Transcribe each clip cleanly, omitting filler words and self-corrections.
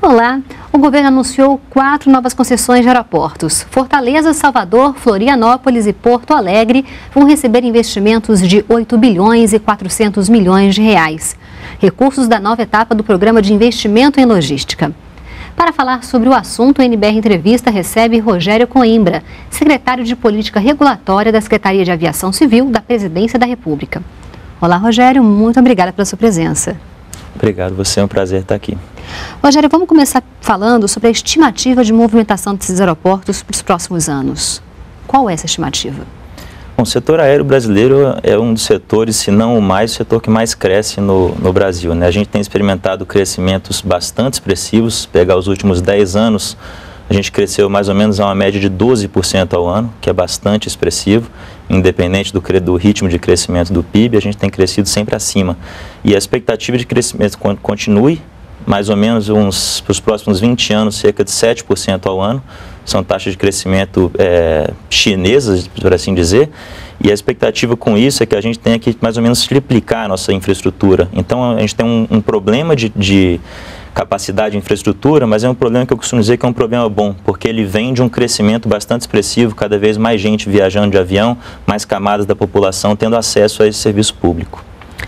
Olá, o governo anunciou 4 novas concessões de aeroportos. Fortaleza, Salvador, Florianópolis e Porto Alegre vão receber investimentos de 8 bilhões e 400 milhões de reais. Recursos da nova etapa do Programa de Investimento em Logística. Para falar sobre o assunto, a NBR Entrevista recebe Rogério Coimbra, secretário de Política Regulatória da Secretaria de Aviação Civil da Presidência da República. Olá, Rogério, muito obrigada pela sua presença. Obrigado, você é um prazer estar aqui. Rogério, vamos começar falando sobre a estimativa de movimentação desses aeroportos para os próximos anos. Qual é essa estimativa? Bom, o setor aéreo brasileiro é um dos setores, se não o mais, o setor que mais cresce no Brasil, né? A gente tem experimentado crescimentos bastante expressivos. Pegar os últimos 10 anos, a gente cresceu mais ou menos a uma média de 12% ao ano, que é bastante expressivo. Independente do ritmo de crescimento do PIB, a gente tem crescido sempre acima. E a expectativa de crescimento continue, mais ou menos para os próximos 20 anos, cerca de 7% ao ano. São taxas de crescimento chinesas, por assim dizer. E a expectativa com isso é que a gente tenha que mais ou menos triplicar a nossa infraestrutura. Então, a gente tem um problema de capacidade de infraestrutura, mas é um problema que eu costumo dizer que é um problema bom, porque ele vem de um crescimento bastante expressivo, cada vez mais gente viajando de avião, mais camadas da população tendo acesso a esse serviço público.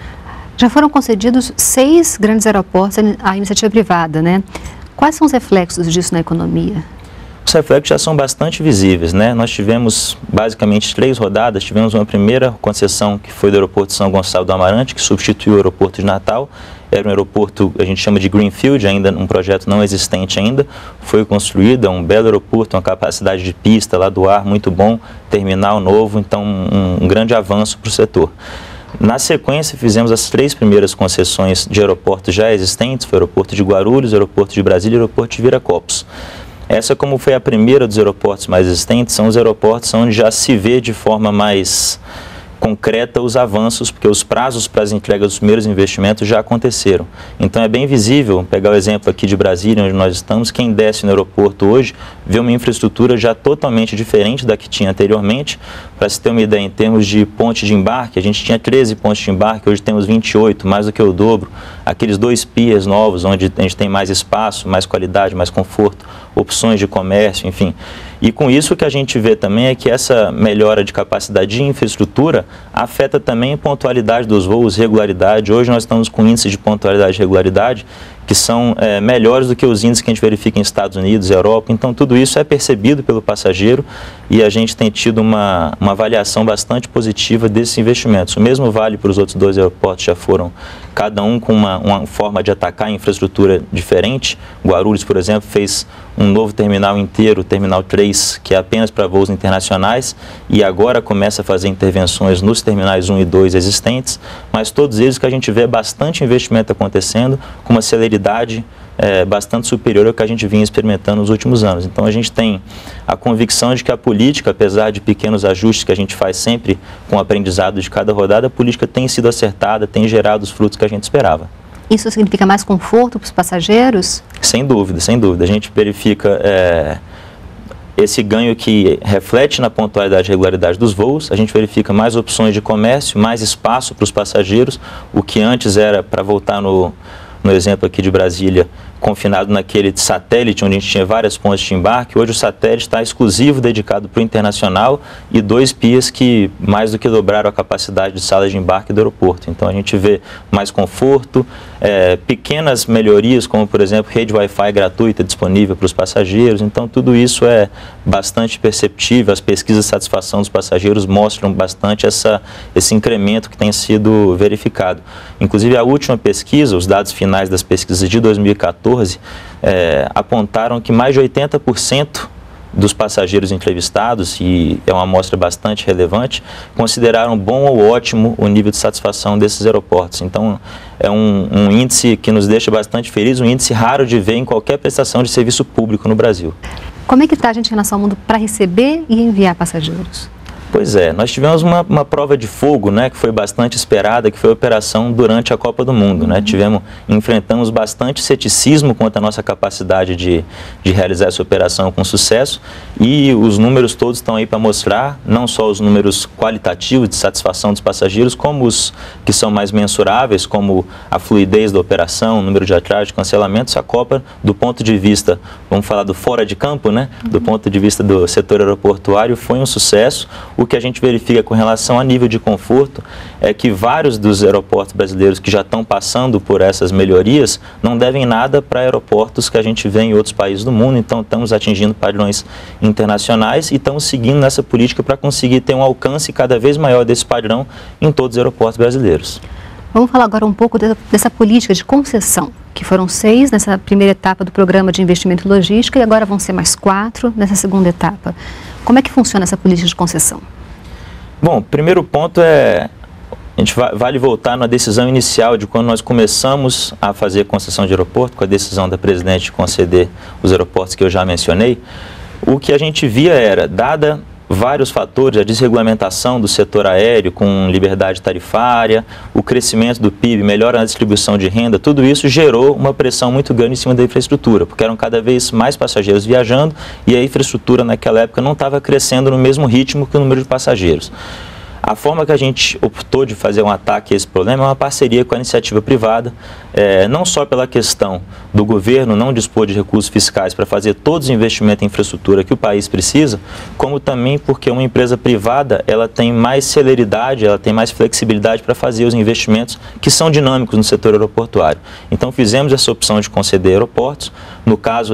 Já foram concedidos 6 grandes aeroportos à iniciativa privada, né? Quais são os reflexos disso na economia? Os reflexos já são bastante visíveis, né? Nós tivemos basicamente 3 rodadas. Tivemos uma primeira concessão que foi do aeroporto de São Gonçalo do Amarante, que substituiu o aeroporto de Natal. Era um aeroporto, a gente chama de Greenfield, ainda um projeto não existente ainda. Foi construído, é um belo aeroporto, uma capacidade de pista lá do ar muito bom, terminal novo, então um grande avanço para o setor. Na sequência, fizemos as 3 primeiras concessões de aeroportos já existentes, foi o aeroporto de Guarulhos, o aeroporto de Brasília e o aeroporto de Viracopos. Essa, como foi a primeira dos aeroportos mais existentes, são os aeroportos onde já se vê de forma mais concreta os avanços, porque os prazos para as entregas dos primeiros investimentos já aconteceram. Então é bem visível, pegar o exemplo aqui de Brasília, onde nós estamos, quem desce no aeroporto hoje vê uma infraestrutura já totalmente diferente da que tinha anteriormente. Para se ter uma ideia, em termos de ponte de embarque, a gente tinha 13 pontes de embarque, hoje temos 28, mais do que o dobro. Aqueles 2 piers novos, onde a gente tem mais espaço, mais qualidade, mais conforto, opções de comércio, enfim. E com isso o que a gente vê também é que essa melhora de capacidade de infraestrutura afeta também a pontualidade dos voos, regularidade. Hoje nós estamos com índices de pontualidade e regularidade que são melhores do que os índices que a gente verifica em Estados Unidos e Europa. Então tudo isso é percebido pelo passageiro e a gente tem tido uma avaliação bastante positiva desses investimentos. O mesmo vale para os outros 2 aeroportos, já foram cada um com uma forma de atacar a infraestrutura diferente. Guarulhos, por exemplo, fez um novo terminal inteiro, o Terminal 3, que é apenas para voos internacionais, e agora começa a fazer intervenções nos terminais 1 e 2 existentes, mas todos eles que a gente vê bastante investimento acontecendo, com uma celeridade bastante superior ao que a gente vinha experimentando nos últimos anos. Então a gente tem a convicção de que a política, apesar de pequenos ajustes que a gente faz sempre com o aprendizado de cada rodada, a política tem sido acertada, tem gerado os frutos que a gente esperava. Isso significa mais conforto para os passageiros? Sem dúvida, sem dúvida. A gente verifica esse ganho que reflete na pontualidade e regularidade dos voos. A gente verifica mais opções de comércio, mais espaço para os passageiros, o que antes era, para voltar no exemplo aqui de Brasília, confinado naquele satélite onde a gente tinha várias pontes de embarque. Hoje o satélite está exclusivo, dedicado para o internacional, e 2 piers que mais do que dobraram a capacidade de sala de embarque do aeroporto. Então a gente vê mais conforto, pequenas melhorias, como por exemplo rede Wi-Fi gratuita disponível para os passageiros. Então tudo isso é bastante perceptível. As pesquisas de satisfação dos passageiros mostram bastante esse incremento que tem sido verificado. Inclusive a última pesquisa, os dados finais das pesquisas de 2014, apontaram que mais de 80% dos passageiros entrevistados, e é uma amostra bastante relevante, consideraram bom ou ótimo o nível de satisfação desses aeroportos. Então, é um índice que nos deixa bastante felizes, um índice raro de ver em qualquer prestação de serviço público no Brasil. Como é que está a gente em relação ao mundo para receber e enviar passageiros? Pois é, nós tivemos uma prova de fogo, né, que foi bastante esperada, que foi a operação durante a Copa do Mundo, né? Enfrentamos bastante ceticismo quanto à nossa capacidade de realizar essa operação com sucesso, e os números todos estão aí para mostrar, não só os números qualitativos de satisfação dos passageiros, como os que são mais mensuráveis, como a fluidez da operação, o número de atrasos, de cancelamentos. A Copa, do ponto de vista, vamos falar do fora de campo, né, do ponto de vista do setor aeroportuário, foi um sucesso. O que a gente verifica com relação a nível de conforto é que vários dos aeroportos brasileiros que já estão passando por essas melhorias não devem nada para aeroportos que a gente vê em outros países do mundo. Então estamos atingindo padrões internacionais e estamos seguindo nessa política para conseguir ter um alcance cada vez maior desse padrão em todos os aeroportos brasileiros. Vamos falar agora um pouco dessa política de concessão, que foram 6 nessa primeira etapa do Programa de Investimento em Logística e agora vão ser mais 4 nessa segunda etapa. Como é que funciona essa política de concessão? Bom, o primeiro ponto é, a gente vale voltar na decisão inicial de quando nós começamos a fazer concessão de aeroporto, com a decisão da presidente de conceder os aeroportos que eu já mencionei. O que a gente via era, dada vários fatores, a desregulamentação do setor aéreo com liberdade tarifária, o crescimento do PIB, melhora na distribuição de renda, tudo isso gerou uma pressão muito grande em cima da infraestrutura, porque eram cada vez mais passageiros viajando e a infraestrutura naquela época não estava crescendo no mesmo ritmo que o número de passageiros. A forma que a gente optou de fazer um ataque a esse problema é uma parceria com a iniciativa privada, não só pela questão do governo não dispor de recursos fiscais para fazer todos os investimentos em infraestrutura que o país precisa, como também porque uma empresa privada ela tem mais celeridade, ela tem mais flexibilidade para fazer os investimentos que são dinâmicos no setor aeroportuário. Então fizemos essa opção de conceder aeroportos. No caso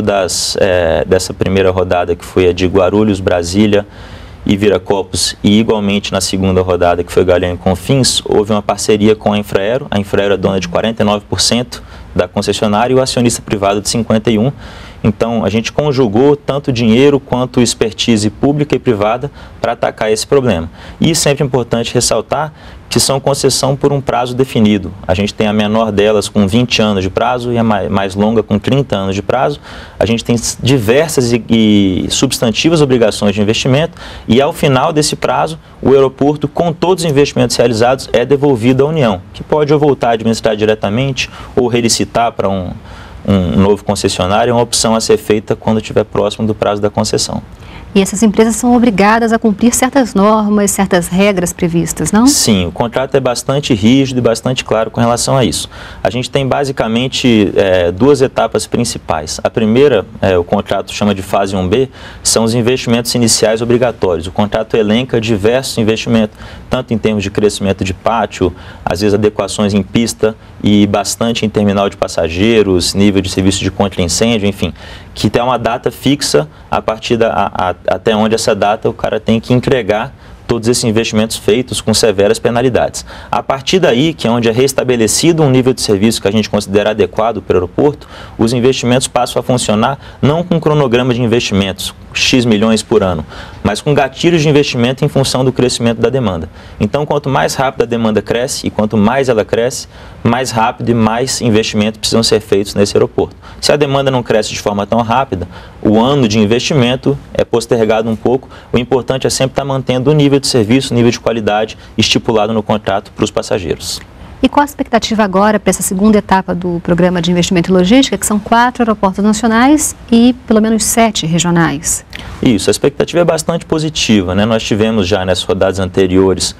dessa primeira rodada, que foi a de Guarulhos, Brasília e Viracopos, e igualmente na segunda rodada, que foi Galeão e Confins, houve uma parceria com a Infraero. A Infraero é dona de 49% da concessionária e o acionista privado de 51%. Então, a gente conjugou tanto dinheiro quanto expertise pública e privada para atacar esse problema. E sempre é importante ressaltar que são concessão por um prazo definido. A gente tem a menor delas com 20 anos de prazo e a mais longa com 30 anos de prazo. A gente tem diversas e substantivas obrigações de investimento e, ao final desse prazo, o aeroporto, com todos os investimentos realizados, é devolvido à União, que pode ou voltar a administrar diretamente ou relicitar para um novo concessionário. É uma opção a ser feita quando estiver próximo do prazo da concessão. E essas empresas são obrigadas a cumprir certas normas, certas regras previstas, não? Sim, o contrato é bastante rígido e bastante claro com relação a isso. A gente tem basicamente 2 etapas principais. A primeira, o contrato chama de fase 1B, são os investimentos iniciais obrigatórios. O contrato elenca diversos investimentos, tanto em termos de crescimento de pátio, às vezes adequações em pista e bastante em terminal de passageiros, nível de serviço de contra-incêndio, enfim, que tem uma data fixa a partir até onde essa data o cara tem que entregar todos esses investimentos feitos com severas penalidades. A partir daí, que é onde é restabelecido um nível de serviço que a gente considera adequado para o aeroporto, os investimentos passam a funcionar não com cronograma de investimentos, X milhões por ano, mas com gatilhos de investimento em função do crescimento da demanda. Então, quanto mais rápido a demanda cresce e quanto mais ela cresce, mais rápido e mais investimentos precisam ser feitos nesse aeroporto. Se a demanda não cresce de forma tão rápida, o ano de investimento é postergado um pouco. O importante é sempre estar mantendo o nível de serviço, o nível de qualidade estipulado no contrato para os passageiros. E qual a expectativa agora para essa segunda etapa do Programa de Investimento em Logística, que são 4 aeroportos nacionais e pelo menos 7 regionais? Isso, a expectativa é bastante positiva, né? Nós tivemos já nessas rodadas anteriores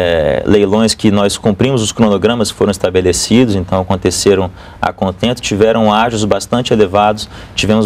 leilões que nós cumprimos os cronogramas que foram estabelecidos, então aconteceram a contento, tiveram ágios bastante elevados, tivemos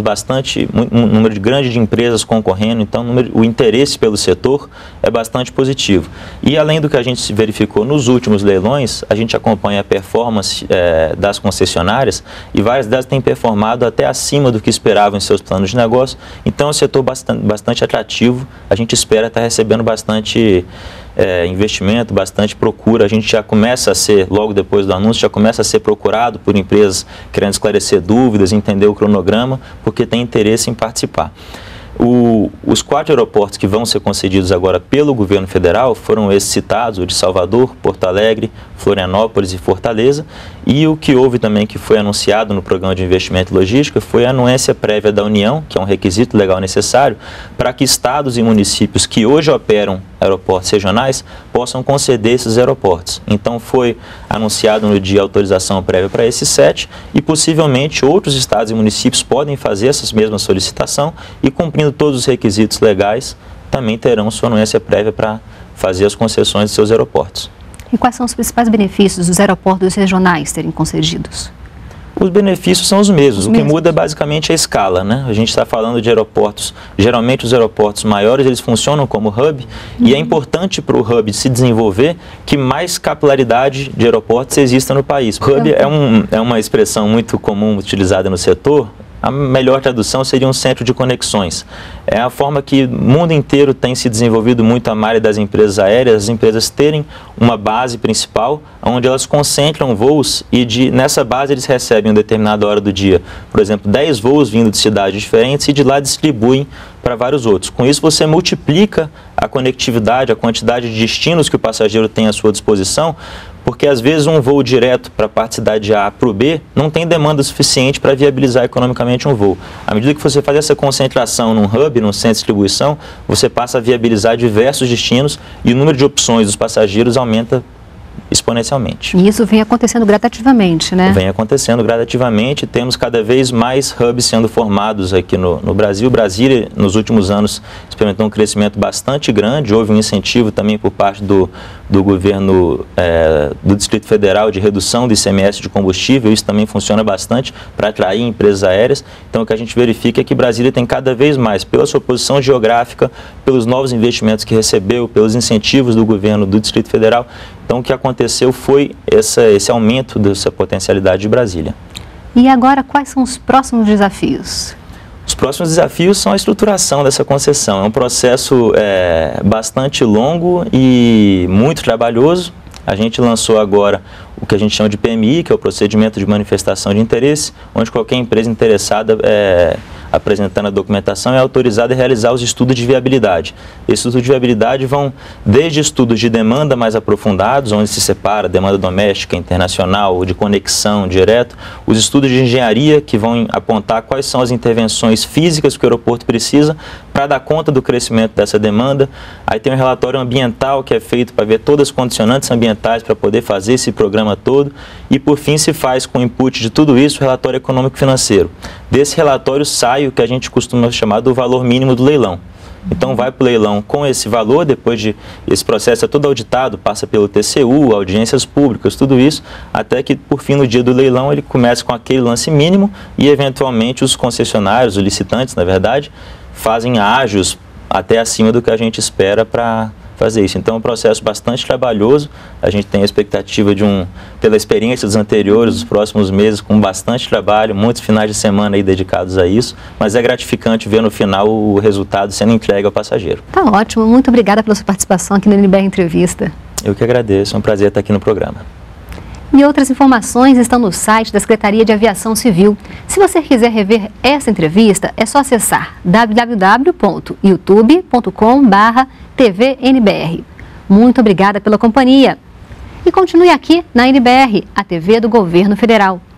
um número grande de empresas concorrendo, então o interesse pelo setor é bastante positivo. E além do que a gente verificou nos últimos leilões, a gente acompanha a performance das concessionárias e várias delas têm performado até acima do que esperavam em seus planos de negócio, então é um setor bastante atrativo. A gente espera estar recebendo bastante investimento, bastante procura. A gente já começa a ser, logo depois do anúncio, já começa a ser procurado por empresas querendo esclarecer dúvidas, entender o cronograma, porque tem interesse em participar. Os 4 aeroportos que vão ser concedidos agora pelo governo federal foram esses citados, o de Salvador, Porto Alegre, Florianópolis e Fortaleza. E o que houve também, que foi anunciado no Programa de Investimento e Logística, foi a anuência prévia da União, que é um requisito legal necessário para que estados e municípios que hoje operam aeroportos regionais possam conceder esses aeroportos. Então foi anunciado no dia a autorização prévia para esses 7 e possivelmente outros estados e municípios podem fazer essa mesma solicitação e, cumprindo todos os requisitos legais, também terão sua anuência prévia para fazer as concessões de seus aeroportos. E quais são os principais benefícios dos aeroportos regionais terem concedidos? Os benefícios são os mesmos. O que muda é basicamente a escala, né? A gente está falando de aeroportos, geralmente os aeroportos maiores, eles funcionam como hub, e é importante para o hub se desenvolver que mais capilaridade de aeroportos exista no país. O hub é uma expressão muito comum utilizada no setor. A melhor tradução seria um centro de conexões. É a forma que o mundo inteiro tem se desenvolvido muito a malha das empresas aéreas, as empresas terem uma base principal, onde elas concentram voos e nessa base eles recebem em determinada hora do dia, por exemplo, 10 voos vindo de cidades diferentes e de lá distribuem para vários outros. Com isso você multiplica a conectividade, a quantidade de destinos que o passageiro tem à sua disposição, porque às vezes um voo direto para a parte cidade A para o B não tem demanda suficiente para viabilizar economicamente um voo. À medida que você faz essa concentração num hub, num centro de distribuição, você passa a viabilizar diversos destinos e o número de opções dos passageiros aumenta exponencialmente. E isso vem acontecendo gradativamente, né? Vem acontecendo gradativamente, temos cada vez mais hubs sendo formados aqui no Brasil. Brasília, nos últimos anos, experimentou um crescimento bastante grande, houve um incentivo também por parte do governo do Distrito Federal de redução do ICMS de combustível, isso também funciona bastante para atrair empresas aéreas. Então o que a gente verifica é que Brasília tem cada vez mais, pela sua posição geográfica, pelos novos investimentos que recebeu, pelos incentivos do governo do Distrito Federal. Então o que aconteceu foi esse aumento dessa potencialidade de Brasília. E agora quais são os próximos desafios? Os próximos desafios são a estruturação dessa concessão. É um processo bastante longo e muito trabalhoso. A gente lançou agora o que a gente chama de PMI, que é o Procedimento de Manifestação de Interesse, onde qualquer empresa interessada apresentando a documentação é autorizada a realizar os estudos de viabilidade. Esses estudos de viabilidade vão desde estudos de demanda mais aprofundados, onde se separa demanda doméstica, internacional, de conexão direto, os estudos de engenharia, que vão apontar quais são as intervenções físicas que o aeroporto precisa para dar conta do crescimento dessa demanda. Aí tem um relatório ambiental que é feito para ver todas as condicionantes ambientais para poder fazer esse programa todo. E por fim se faz com o input de tudo isso o relatório econômico-financeiro. Desse relatório sai o que a gente costuma chamar do valor mínimo do leilão. Então vai para o leilão com esse valor, depois de esse processo é todo auditado, passa pelo TCU, audiências públicas, tudo isso, até que por fim no dia do leilão ele começa com aquele lance mínimo e eventualmente os concessionários, os licitantes na verdade, fazem ágios até acima do que a gente espera para fazer isso. Então é um processo bastante trabalhoso, a gente tem a expectativa pela experiência dos anteriores, dos próximos meses, com bastante trabalho, muitos finais de semana aí dedicados a isso, mas é gratificante ver no final o resultado sendo entregue ao passageiro. Tá ótimo, muito obrigada pela sua participação aqui no NBR Entrevista. Eu que agradeço, é um prazer estar aqui no programa. E outras informações estão no site da Secretaria de Aviação Civil. Se você quiser rever essa entrevista, é só acessar www.youtube.com/tvnbr. Muito obrigada pela companhia. E continue aqui na NBR, a TV do Governo Federal.